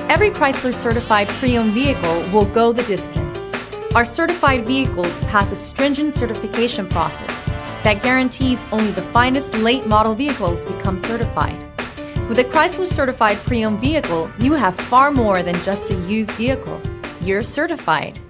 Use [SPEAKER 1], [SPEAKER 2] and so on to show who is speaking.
[SPEAKER 1] Every Chrysler certified pre-owned vehicle will go the distance. Our certified vehicles pass a stringent certification process that guarantees only the finest late model vehicles become certified. With a Chrysler certified pre-owned vehicle, you have far more than just a used vehicle. You're certified.